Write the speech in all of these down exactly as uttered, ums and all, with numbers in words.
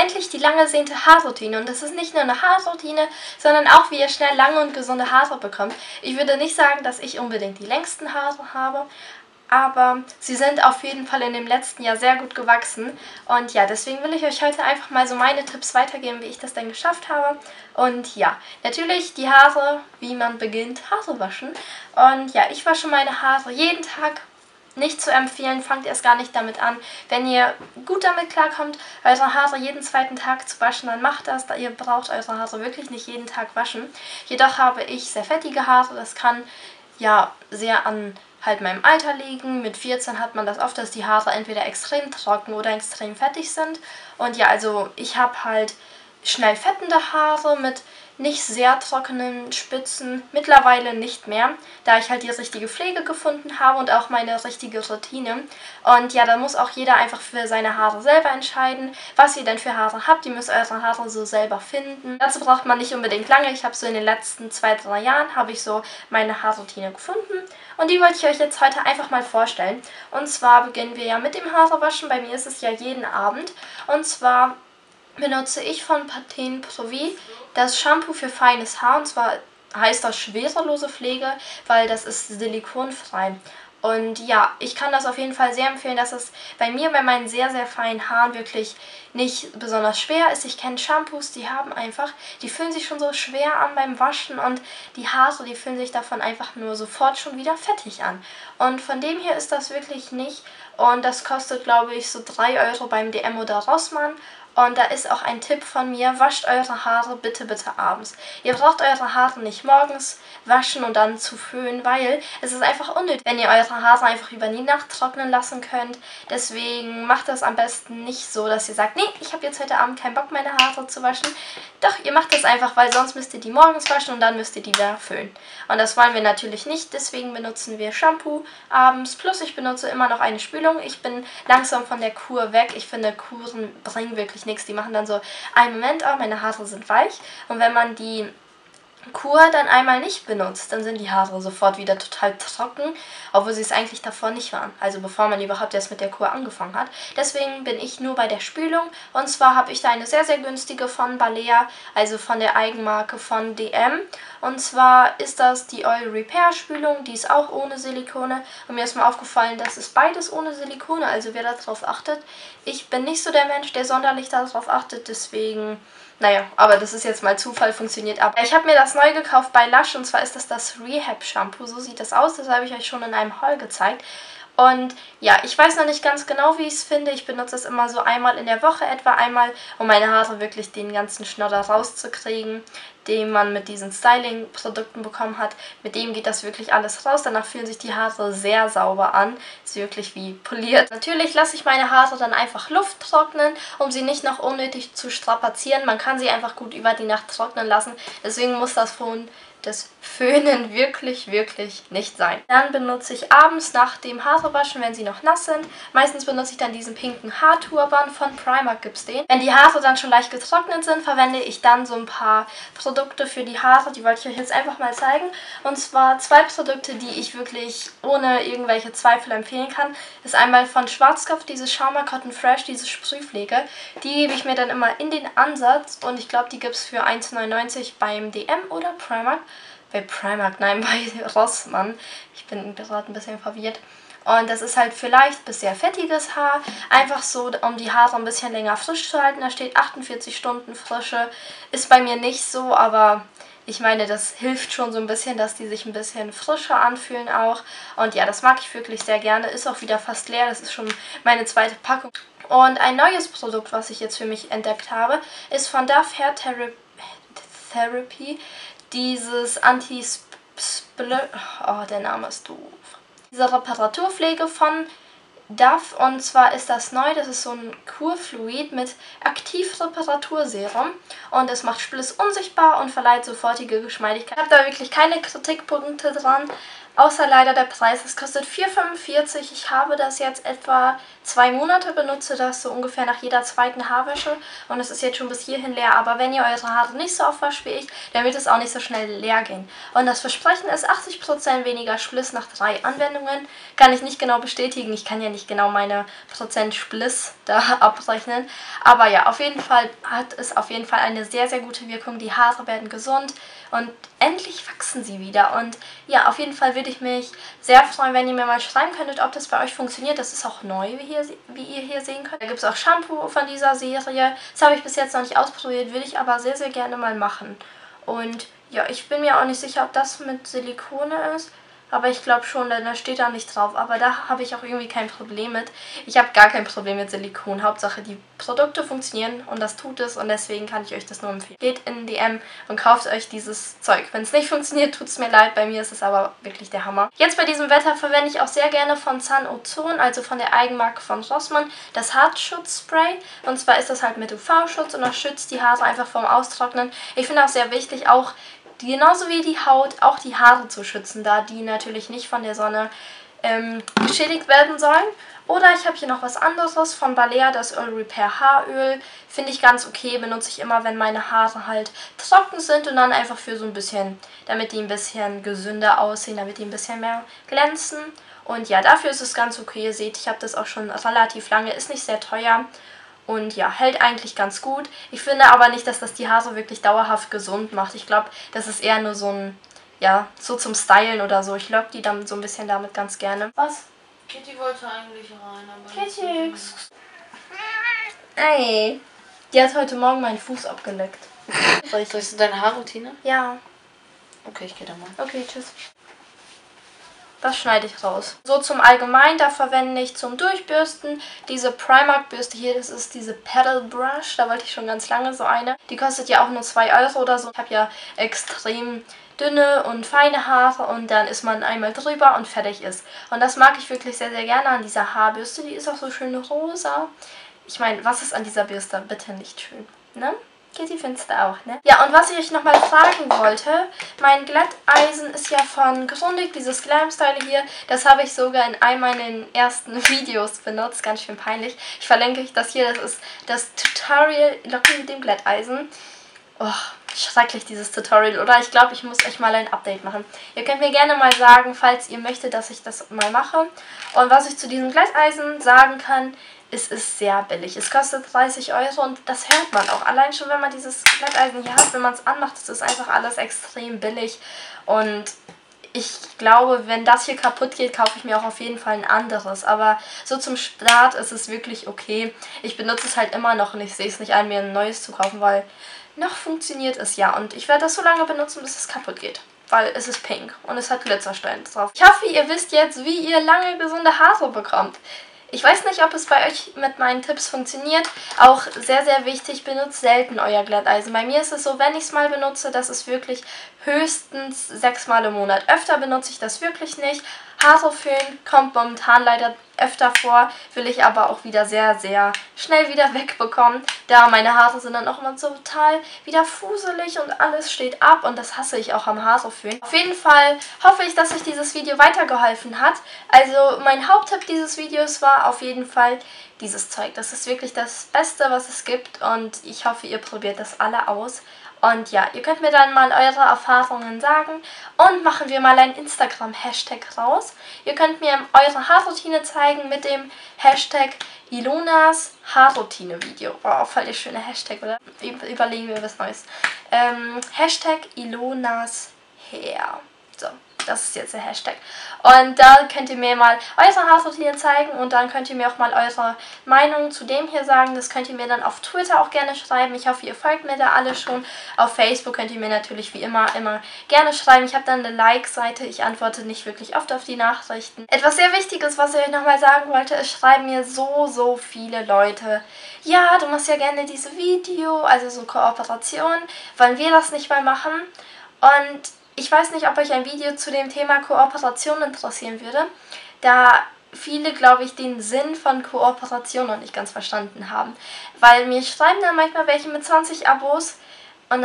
endlich die lang ersehnte Haarroutine. Und das ist nicht nur eine Haarroutine, sondern auch, wie ihr schnell lange und gesunde Haare bekommt. Ich würde nicht sagen, dass ich unbedingt die längsten Haare habe, aber sie sind auf jeden Fall in dem letzten Jahr sehr gut gewachsen. Und ja, deswegen will ich euch heute einfach mal so meine Tipps weitergeben, wie ich das denn geschafft habe. Und ja, natürlich die Haare, wie man beginnt, Haare waschen. Und ja, ich wasche meine Haare jeden Tag. Nicht zu empfehlen, fangt erst gar nicht damit an. Wenn ihr gut damit klarkommt, eure Haare jeden zweiten Tag zu waschen, dann macht das. Ihr braucht eure Haare wirklich nicht jeden Tag waschen. Jedoch habe ich sehr fettige Haare. Das kann ja sehr an halt meinem Alter liegen. Mit vierzehn hat man das oft, dass die Haare entweder extrem trocken oder extrem fettig sind. Und ja, also ich habe halt schnell fettende Haare mit nicht sehr trockenen Spitzen, mittlerweile nicht mehr, da ich halt die richtige Pflege gefunden habe und auch meine richtige Routine. Und ja, da muss auch jeder einfach für seine Haare selber entscheiden, was ihr denn für Haare habt. Ihr müsst eure Haare so selber finden. Dazu braucht man nicht unbedingt lange. Ich habe so in den letzten zwei, drei Jahren habe ich so meine Haarroutine gefunden und die wollte ich euch jetzt heute einfach mal vorstellen. Und zwar beginnen wir ja mit dem Haarewaschen. Bei mir ist es ja jeden Abend und zwar benutze ich von Pantene Pro V das Shampoo für feines Haar, und zwar heißt das schwefelose Pflege, weil das ist silikonfrei. Und ja, ich kann das auf jeden Fall sehr empfehlen, dass es bei mir, bei meinen sehr, sehr feinen Haaren wirklich nicht besonders schwer ist. Ich kenne Shampoos, die haben einfach, die fühlen sich schon so schwer an beim Waschen und die Haare, die fühlen sich davon einfach nur sofort schon wieder fettig an. Und von dem hier ist das wirklich nicht. Und das kostet, glaube ich, so drei Euro beim D M oder Rossmann. Und da ist auch ein Tipp von mir, wascht eure Haare bitte, bitte abends. Ihr braucht eure Haare nicht morgens waschen und dann zu föhnen, weil es ist einfach unnötig, wenn ihr eure Haare einfach über die Nacht trocknen lassen könnt. Deswegen macht das am besten nicht so, dass ihr sagt, nee, ich habe jetzt heute Abend keinen Bock, meine Haare zu waschen. Doch, ihr macht das einfach, weil sonst müsst ihr die morgens waschen und dann müsst ihr die wieder föhnen. Und das wollen wir natürlich nicht, deswegen benutzen wir Shampoo abends. Plus ich benutze immer noch eine Spülung. Ich bin langsam von der Kur weg. Ich finde, Kuren bringen wirklich nichts. Die machen dann so, einen Moment, oh, meine Haare sind weich. Und wenn man die Kur dann einmal nicht benutzt, dann sind die Haare sofort wieder total trocken, obwohl sie es eigentlich davor nicht waren. Also bevor man überhaupt erst mit der Kur angefangen hat. Deswegen bin ich nur bei der Spülung. Und zwar habe ich da eine sehr, sehr günstige von Balea, also von der Eigenmarke von D M. Und zwar ist das die Oil Repair Spülung, die ist auch ohne Silikone. Und mir ist mal aufgefallen, das ist beides ohne Silikone, also wer darauf achtet. Ich bin nicht so der Mensch, der sonderlich darauf achtet, deswegen... Naja, aber das ist jetzt mal Zufall, funktioniert ab. Ich habe mir das neu gekauft bei Lush und zwar ist das das Rehab Shampoo. So sieht das aus, das habe ich euch schon in einem Haul gezeigt. Und ja, ich weiß noch nicht ganz genau, wie ich es finde. Ich benutze es immer so einmal in der Woche etwa einmal, um meine Haare wirklich den ganzen Schnodder rauszukriegen, den man mit diesen Styling-Produkten bekommen hat. Mit dem geht das wirklich alles raus. Danach fühlen sich die Haare sehr sauber an. Ist wirklich wie poliert. Natürlich lasse ich meine Haare dann einfach Luft trocknen, um sie nicht noch unnötig zu strapazieren. Man kann sie einfach gut über die Nacht trocknen lassen. Deswegen muss das von das Föhnen wirklich, wirklich nicht sein. Dann benutze ich abends nach dem Haarewaschen, wenn sie noch nass sind. Meistens benutze ich dann diesen pinken Haarturban, von Primark gibt es den. Wenn die Haare dann schon leicht getrocknet sind, verwende ich dann so ein paar Produkte für die Haare. Die wollte ich euch jetzt einfach mal zeigen. Und zwar zwei Produkte, die ich wirklich ohne irgendwelche Zweifel empfehlen kann. Das ist einmal von Schwarzkopf, diese Schauma Cotton Fresh, diese Sprühpflege. Die gebe ich mir dann immer in den Ansatz und ich glaube, die gibt es für eins neunundneunzig beim D M oder Primark. Bei Primark, nein, bei Rossmann. Ich bin gerade ein bisschen verwirrt. Und das ist halt für leicht bis sehr fettiges Haar. Einfach so, um die Haare ein bisschen länger frisch zu halten. Da steht achtundvierzig Stunden Frische. Ist bei mir nicht so, aber ich meine, das hilft schon so ein bisschen, dass die sich ein bisschen frischer anfühlen auch. Und ja, das mag ich wirklich sehr gerne. Ist auch wieder fast leer. Das ist schon meine zweite Packung. Und ein neues Produkt, was ich jetzt für mich entdeckt habe, ist von Dove Hair Therapy. Dieses Anti-Split, oh, der Name ist doof. Diese Reparaturpflege von Dove, und zwar ist das neu, das ist so ein Kurfluid mit Aktivreparaturserum und es macht Spliss unsichtbar und verleiht sofortige Geschmeidigkeit. Ich habe da wirklich keine Kritikpunkte dran, Außer leider der Preis. Es kostet vier Euro fünfundvierzig. Ich habe das jetzt etwa zwei Monate, benutze das so ungefähr nach jeder zweiten Haarwäsche. Und es ist jetzt schon bis hierhin leer. Aber wenn ihr eure Haare nicht so oft wascht wie ich, dann wird es auch nicht so schnell leer gehen. Und das Versprechen ist achtzig Prozent weniger Spliss nach drei Anwendungen. Kann ich nicht genau bestätigen. Ich kann ja nicht genau meine Prozent Spliss da abrechnen. Aber ja, auf jeden Fall hat es auf jeden Fall eine sehr, sehr gute Wirkung. Die Haare werden gesund und endlich wachsen sie wieder. Und ja, auf jeden Fall würde ich mich sehr freuen, wenn ihr mir mal schreiben könntet, ob das bei euch funktioniert. Das ist auch neu, wie, hier, wie ihr hier sehen könnt. Da gibt es auch Shampoo von dieser Serie. Das habe ich bis jetzt noch nicht ausprobiert, will ich aber sehr, sehr gerne mal machen. Und ja, ich bin mir auch nicht sicher, ob das mit Silikone ist. Aber ich glaube schon, denn da steht da nicht drauf. Aber da habe ich auch irgendwie kein Problem mit. Ich habe gar kein Problem mit Silikon. Hauptsache, die Produkte funktionieren und das tut es. Und deswegen kann ich euch das nur empfehlen. Geht in D M und kauft euch dieses Zeug. Wenn es nicht funktioniert, tut es mir leid. Bei mir ist es aber wirklich der Hammer. Jetzt bei diesem Wetter verwende ich auch sehr gerne von Sun Ozon, also von der Eigenmarke von Rossmann, das Haarschutzspray. Und zwar ist das halt mit U V-Schutz und das schützt die Haare einfach vorm Austrocknen. Ich finde auch sehr wichtig, auch die, genauso wie die Haut, auch die Haare zu schützen, da die natürlich nicht von der Sonne ähm, geschädigt werden sollen. Oder ich habe hier noch was anderes von Balea, das Oil Repair Haaröl. Finde ich ganz okay, benutze ich immer, wenn meine Haare halt trocken sind und dann einfach für so ein bisschen, damit die ein bisschen gesünder aussehen, damit die ein bisschen mehr glänzen. Und ja, dafür ist es ganz okay. Ihr seht, ich habe das auch schon relativ lange, ist nicht sehr teuer. Und ja, hält eigentlich ganz gut. Ich finde aber nicht, dass das die Haare wirklich dauerhaft gesund macht. Ich glaube, das ist eher nur so ein, ja, so zum Stylen oder so. Ich lock die dann so ein bisschen damit ganz gerne. Was? Kitty wollte eigentlich rein, aber... Kitty! Ey, die hat heute Morgen meinen Fuß abgeleckt. Soll ich das deine Haarroutine? Ja. Okay, ich gehe da mal. Okay, tschüss. Das schneide ich raus. So zum Allgemeinen, da verwende ich zum Durchbürsten diese Primark-Bürste hier. Das ist diese Pedal Brush. Da wollte ich schon ganz lange so eine. Die kostet ja auch nur zwei Euro oder so. Ich habe ja extrem dünne und feine Haare und dann ist man einmal drüber und fertig ist. Und das mag ich wirklich sehr, sehr gerne an dieser Haarbürste. Die ist auch so schön rosa. Ich meine, was ist an dieser Bürste bitte nicht schön, ne? Kitty findest du auch, ne? Ja, und was ich euch nochmal fragen wollte, mein Glätteisen ist ja von Grundig, dieses Glam Style hier. Das habe ich sogar in einem meiner ersten Videos benutzt, ganz schön peinlich. Ich verlinke euch das hier, das ist das Tutorial Locken mit dem Glätteisen. Oh, schrecklich dieses Tutorial, oder? Ich glaube, ich muss euch mal ein Update machen. Ihr könnt mir gerne mal sagen, falls ihr möchtet, dass ich das mal mache. Und was ich zu diesem Glätteisen sagen kann, es ist sehr billig. Es kostet dreißig Euro und das hört man auch. Allein schon, wenn man dieses Glätteisen hier hat, wenn man es anmacht, das ist einfach alles extrem billig. Und ich glaube, wenn das hier kaputt geht, kaufe ich mir auch auf jeden Fall ein anderes. Aber so zum Start ist es wirklich okay. Ich benutze es halt immer noch und ich sehe es nicht ein, mir ein neues zu kaufen, weil noch funktioniert es ja. Und ich werde das so lange benutzen, bis es kaputt geht. Weil es ist pink und es hat Glitzersteine drauf. Ich hoffe, ihr wisst jetzt, wie ihr lange gesunde Haare bekommt. Ich weiß nicht, ob es bei euch mit meinen Tipps funktioniert. Auch sehr, sehr wichtig, benutzt selten euer Glätteisen. Bei mir ist es so, wenn ich es mal benutze, das ist wirklich höchstens sechsmal im Monat. Öfter benutze ich das wirklich nicht. Haare föhnen kommt momentan leider öfter vor, will ich aber auch wieder sehr, sehr schnell wieder wegbekommen. Da meine Haare sind dann auch immer so total wieder fuselig und alles steht ab und das hasse ich auch am Haareföhn. Auf jeden Fall hoffe ich, dass euch dieses Video weitergeholfen hat. Also mein Haupttipp dieses Videos war auf jeden Fall dieses Zeug. Das ist wirklich das Beste, was es gibt und ich hoffe, ihr probiert das alle aus. Und ja, ihr könnt mir dann mal eure Erfahrungen sagen und machen wir mal ein Instagram-Hashtag raus. Ihr könnt mir eure Haarroutine zeigen mit dem Hashtag Ilonas Haarroutine-Video. Wow, voll der schöne Hashtag, oder? Überlegen wir was Neues. Ähm, Hashtag Ilonas Hair. So, das ist jetzt der Hashtag. Und da könnt ihr mir mal eure Haarroutine zeigen und dann könnt ihr mir auch mal eure Meinung zu dem hier sagen. Das könnt ihr mir dann auf Twitter auch gerne schreiben. Ich hoffe, ihr folgt mir da alle schon. Auf Facebook könnt ihr mir natürlich wie immer, immer gerne schreiben. Ich habe dann eine Like-Seite. Ich antworte nicht wirklich oft auf die Nachrichten. Etwas sehr Wichtiges, was ich euch nochmal sagen wollte, ist, schreiben mir so, so viele Leute. Ja, du machst ja gerne diese Video, also so Kooperation. Wollen wir das nicht mal machen? Und ich weiß nicht, ob euch ein Video zu dem Thema Kooperation interessieren würde, da viele, glaube ich, den Sinn von Kooperation noch nicht ganz verstanden haben. Weil mir schreiben dann manchmal welche mit zwanzig Abos und dann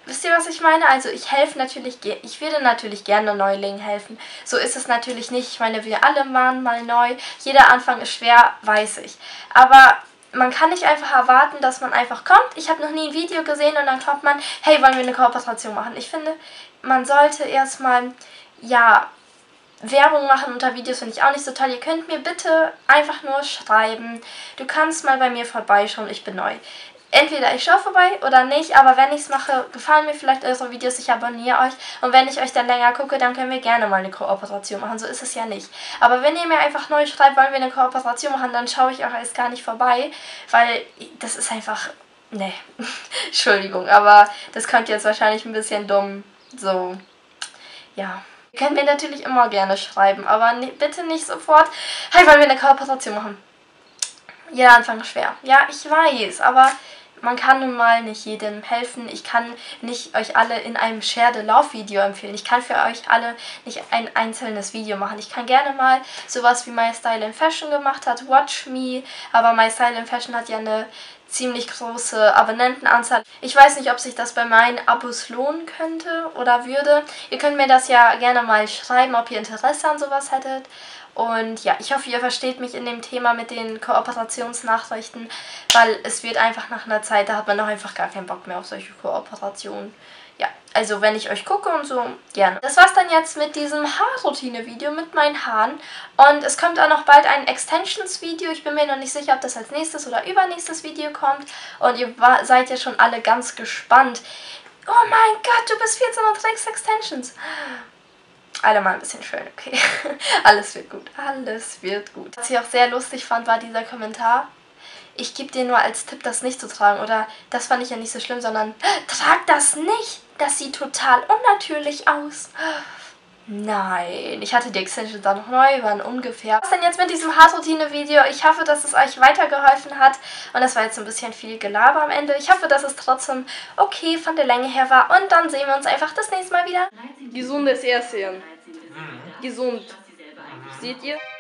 wisst ihr, was ich meine? Also ich helfe natürlich, ich würde natürlich gerne Neulingen helfen. So ist es natürlich nicht. Ich meine, wir alle waren mal neu. Jeder Anfang ist schwer, weiß ich. Aber man kann nicht einfach erwarten, dass man einfach kommt. Ich habe noch nie ein Video gesehen und dann kommt man, hey, wollen wir eine Kooperation machen? Ich finde, man sollte erstmal, ja, Werbung machen unter Videos finde ich auch nicht so toll. Ihr könnt mir bitte einfach nur schreiben. Du kannst mal bei mir vorbeischauen, ich bin neu. Entweder ich schaue vorbei oder nicht, aber wenn ich es mache, gefallen mir vielleicht eure Videos, ich abonniere euch. Und wenn ich euch dann länger gucke, dann können wir gerne mal eine Kooperation machen. So ist es ja nicht. Aber wenn ihr mir einfach neu schreibt, wollen wir eine Kooperation machen, dann schaue ich auch erst gar nicht vorbei, weil das ist einfach... Nee, Entschuldigung, aber das kommt jetzt wahrscheinlich ein bisschen dumm. So, ja. Ihr könnt mir natürlich immer gerne schreiben, aber ne, bitte nicht sofort, hey, wollen wir eine Kooperation machen? Jeder Anfang ist schwer. Ja, ich weiß, aber man kann nun mal nicht jedem helfen. Ich kann nicht euch alle in einem Share the Love Video empfehlen. Ich kann für euch alle nicht ein einzelnes Video machen. Ich kann gerne mal sowas wie My Style in Fashion gemacht hat, Watch Me, aber My Style in Fashion hat ja eine ziemlich große Abonnentenanzahl. Ich weiß nicht, ob sich das bei meinen Abos lohnen könnte oder würde. Ihr könnt mir das ja gerne mal schreiben, ob ihr Interesse an sowas hättet. Und ja, ich hoffe, ihr versteht mich in dem Thema mit den Kooperationsnachrichten, weil es wird einfach nach einer Zeit, da hat man doch einfach gar keinen Bock mehr auf solche Kooperationen. Ja, also wenn ich euch gucke und so, gerne. Das war's dann jetzt mit diesem Haarroutine-Video mit meinen Haaren. Und es kommt auch noch bald ein Extensions-Video. Ich bin mir noch nicht sicher, ob das als nächstes oder übernächstes Video kommt. Und ihr seid ja schon alle ganz gespannt. Oh mein Gott, du bist vierzehn und trägst Extensions. Alle mal ein bisschen schön, okay. Alles wird gut, alles wird gut. Was ich auch sehr lustig fand, war dieser Kommentar. Ich gebe dir nur als Tipp, das nicht zu tragen. Oder das fand ich ja nicht so schlimm, sondern trag das nicht. Das sieht total unnatürlich aus. Nein, ich hatte die Extensions da noch neu, waren ungefähr. Was denn jetzt mit diesem Haarroutine-Video? Ich hoffe, dass es euch weitergeholfen hat. Und das war jetzt ein bisschen viel Gelaber am Ende. Ich hoffe, dass es trotzdem okay von der Länge her war. Und dann sehen wir uns einfach das nächste Mal wieder. Gesundes Essen. Gesund. Seht ihr?